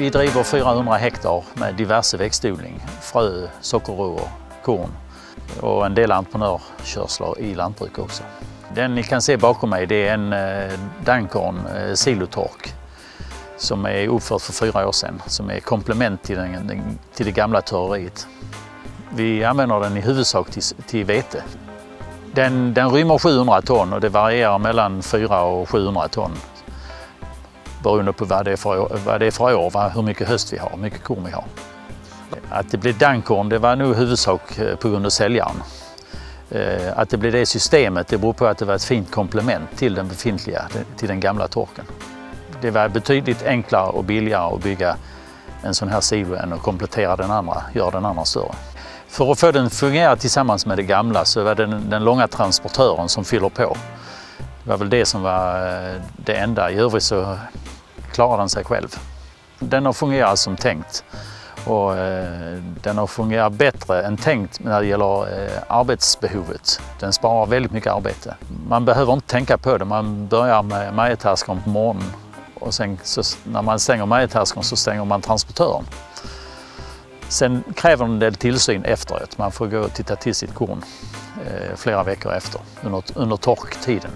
Vi driver 400 hektar med diverse växtodling, frö, sockerrör, korn och en del entreprenörkörslar i lantbruk också. Den ni kan se bakom mig, det är en Dankorn silotork som är uppfört för 4 år sedan, som är komplement till det gamla törreriet. Vi använder den i huvudsak till vete. Den rymmer 700 ton och det varierar mellan 400 och 700 ton. Beroende på vad det är för år, hur mycket höst vi har, hur mycket korn vi har. Att det blev Dankorn, det var nog huvudsak på grund av säljaren. Att det blev det systemet, det beror på att det var ett fint komplement till den befintliga, till den gamla torken. Det var betydligt enklare och billigare att bygga en sån här silo än att komplettera den andra, göra den andra större. För att få den att fungera tillsammans med det gamla så var det den långa transportören som fyller på. Det var väl det som var det enda. I övrigt så klarar den sig själv. Den har fungerat som tänkt och den har fungerat bättre än tänkt när det gäller arbetsbehovet. Den sparar väldigt mycket arbete. Man behöver inte tänka på det. Man börjar med majethärskaren på morgonen och sen så, när man stänger majethärskaren så stänger man transportören. Sen kräver den en del tillsyn efteråt. Man får gå och titta till sitt korn flera veckor efter, under torktiden.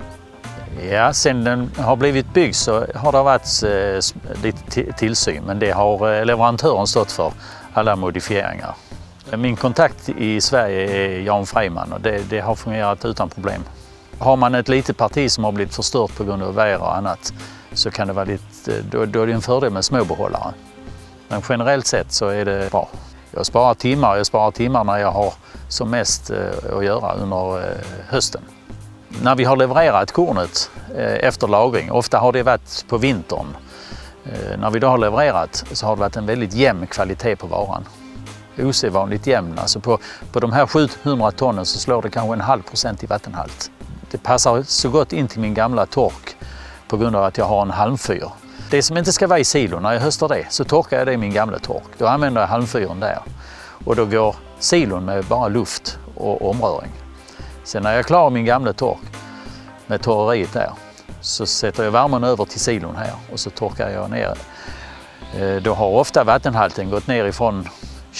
Ja, sen den har blivit byggd så har det varit lite tillsyn, men det har leverantören stått för alla modifieringar. Min kontakt i Sverige är Jan Freiman och det har fungerat utan problem. Har man ett litet parti som har blivit förstört på grund av väder och annat så kan det vara då är det en fördel med små behållare. Men generellt sett så är det bra. Jag sparar timmar när jag har som mest att göra under hösten. När vi har levererat kornet efter lagring, ofta har det varit på vintern. När vi då har levererat så har det varit en väldigt jämn kvalitet på varan. Osedvanligt jämn. Alltså på de här 700 tonnen så slår det kanske 0,5% i vattenhalt. Det passar så gott in till min gamla tork på grund av att jag har en halmfyr. Det som inte ska vara i silon, när jag höstar det så torkar jag det i min gamla tork. Då använder jag halmfyren där. Och då går silon med bara luft och omröring. Sen när jag klarar min gamla tork med torreriet där så sätter jag värmen över till silon här och så torkar jag ner. Då har ofta vattenhalten gått ner ifrån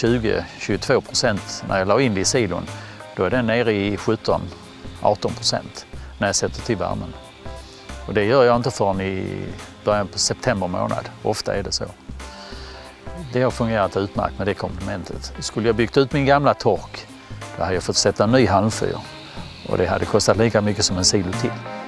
20-22% när jag la in det i silon. Då är den nere i 17-18% när jag sätter till värmen. Och det gör jag inte förrän i början på september månad. Ofta är det så. Det har fungerat utmärkt med det komplementet. Skulle jag byggt ut min gamla tork, då hade jag fått sätta en ny halmfyr. Och det hade kostat lika mycket som en silo till.